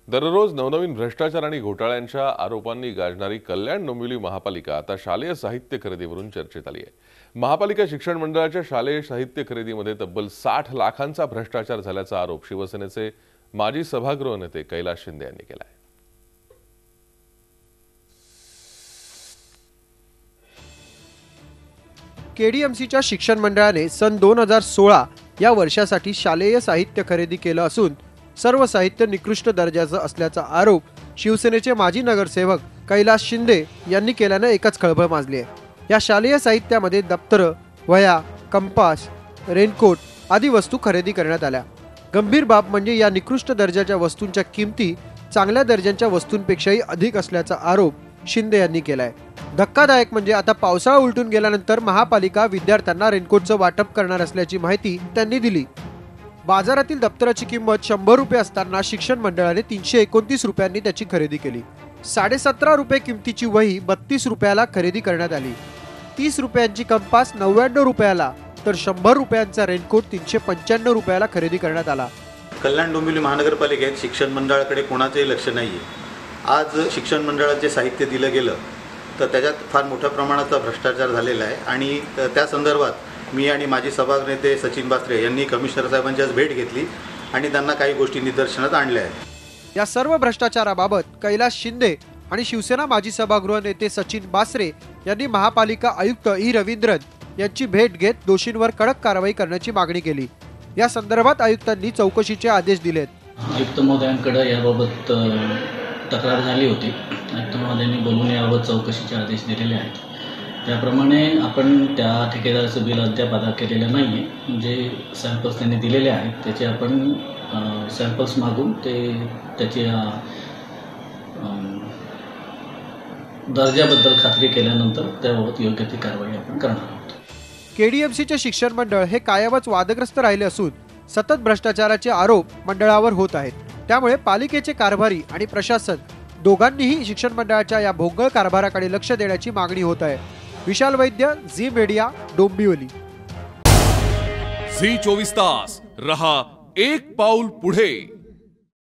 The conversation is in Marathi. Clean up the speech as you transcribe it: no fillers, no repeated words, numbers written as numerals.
दररोज नवनवीन भ्रष्टाचार आणि घोटाळ्यांच्या आरोपांनी गाजणारी कल्याण डोंबिवली महापालिका आता शालेय साहित्य खरेदीवरून चर्चेत आली आहे। महापालिका शिक्षण मंडळाच्या शालेय साहित्य खरेदीमध्ये तब्बल 60 लाखांचा भ्रष्टाचार झाल्याचा आरोप शिवसेनेचे माजी सभागृह नेते कैलास शिंदे यांनी केला आहे। केडीएमसीच्या शिक्षण मंडळाने सन 2016 या वर्षासाठी शालेय साहित्य खरेदी केलं असून सर्व साहित्य निकृष्ट दर्जाचं असल्याचा आरोप शिवसेनेचे माजी नगरसेवक कैलास शिंदे यांनी केल्याने एकच खळबळ माजली आहे। या शालेय साहित्यामध्ये दप्तर, वह्या, कंपास, रेनकोट आदी वस्तू खरेदी करण्यात आल्या। गंभीर बाब म्हणजे या निकृष्ट दर्जाच्या वस्तूंच्या किमती चांगल्या दर्जाच्या वस्तूंपेक्षाही अधिक असल्याचा आरोप शिंदे यांनी केलाय। धक्कादायक म्हणजे आता पावसाळा उलटून गेल्यानंतर महापालिका विद्यार्थ्यांना रेनकोटचं वाटप करणार असल्याची माहिती त्यांनी दिली। बाजारातील दप्तराची किंमत 100 रुपये असताना शिक्षण मंडळाने 329 रुपयांनी त्याची खरेदी केली। 17.5 रुपये किमतीची वही 32 रुपयाला खरेदी करण्यात आली। 30 रुपयांची कंपास 99 रुपयाला तर 100 रुपयांचा रेनकोट 395 रुपयाला खरेदी करण्यात आला। कल्याण डोंबिवली महानगरपालिकेत शिक्षण मंडळाकडे कोणाचेही लक्ष नाहीये। आज शिक्षण मंडळाचे साहित्य दिलं गेलं तर त्याच्यात फार मोठ्या प्रमाणाचा भ्रष्टाचार झालेला आहे आणि त्या संदर्भात मी आणि माजी सभागृह नेते सचिन बासरे यांनी कमिशनर साहेबांची आज भेट घेतली आणि त्यांना काही गोष्टी निदर्शनात आणल्या आहेत। या सर्व भ्रष्टाचाराबाबत कैलास शिंदे आणि शिवसेना माजी सभागृह नेते सचिन बासरे यांनी महापालिका आयुक्त ई रवींद्रन यांची भेट घेत दोषींवर कडक कारवाई करण्याची मागणी केली। या संदर्भात आयुक्तांनी चौकशीचे आदेश दिलेत। आयुक्त महोदयांकडे याबाबत तक्रार झाली होती। आयुक्त महोदयांनी बोलून याबाबत चौकशीचे आदेश दिलेले आहेत। त्याप्रमाणे आपण त्या ठेकेदाराचं बिल अद्याप अदा केलेलं नाही आहे। जे सॅम्पल्स त्यांनी दिलेले आहेत त्याचे आपण सॅम्पल्स मागून त्याची दर्जाबद्दल खात्री केल्यानंतर त्याबाबत योग्य ती कारवाई आपण करणार आहोत। केडीएमसीचे शिक्षण मंडळ हे कायमच वादग्रस्त राहिले असून सतत भ्रष्टाचाराचे आरोप मंडळावर होत आहेत। त्यामुळे पालिकेचे कारभारी आणि प्रशासन दोघांनीही शिक्षण मंडळाच्या या भोंगळ कारभाराकडे लक्ष देण्याची मागणी होत आहे। विशाल वैद्य, झी मीडिया, डोंबिवली। झी 24 तास रहा एक पाऊल पुढे।